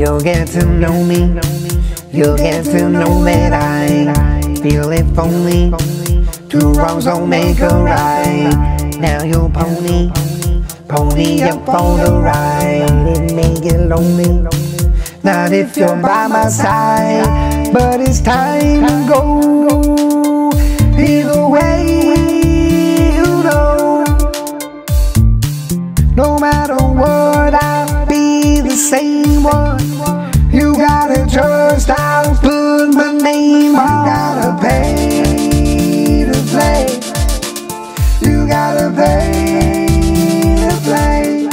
You'll get to know me. You'll get to know that I feel if only two wrongs don't make a right. Now you'll pony up on the ride. It may get lonely, not if you're by my side, but it's time to go. Either way, you know, no matter what, I'll be the same one. You gotta trust, I'll put my name on. You gotta pay to play. You gotta pay to play.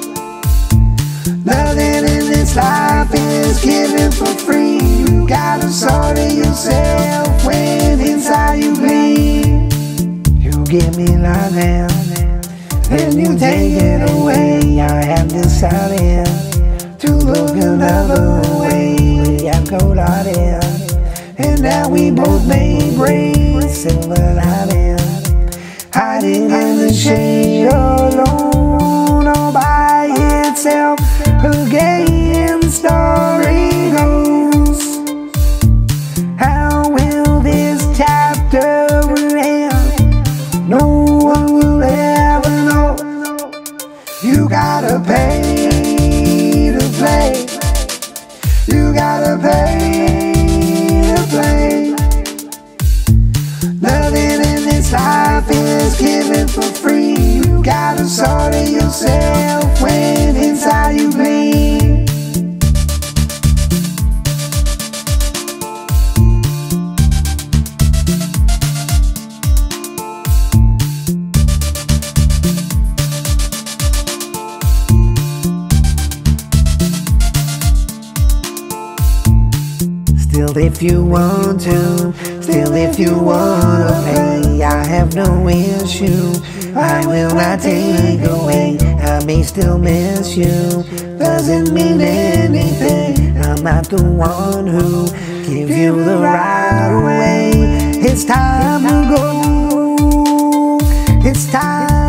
Nothing in this life is given for free. You gotta sort it yourself when inside you bleed. You give me love now, then you take it away. I have decided to look another way. We have collided, and now we both made great silver lining. Hiding in the shade alone, all by itself. Again, the story goes. How will this chapter end? No one will ever know. You gotta pay to play. You gotta pay to play. Nothing in this life is given for free. You gotta sort it yourself when inside you bleed. Still if you want to, still if you wanna pay, I have no issue, I will not take away. I may still miss you, doesn't mean anything. I'm not the one who gives you the right way. It's time to go, it's time